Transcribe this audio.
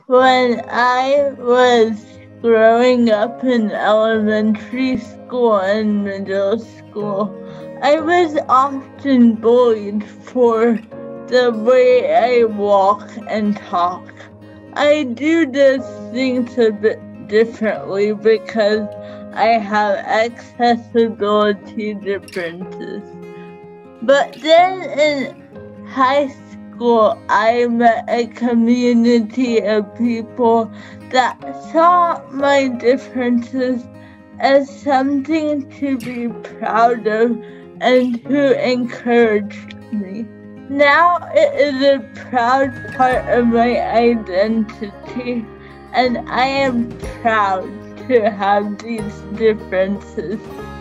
When I was growing up in elementary school and middle school, I was often bullied for the way I walk and talk. I do those things a bit differently because I have accessibility differences. But then in high school, I met a community of people that saw my differences as something to be proud of and who encouraged me. Now it is a proud part of my identity, and I am proud to have these differences.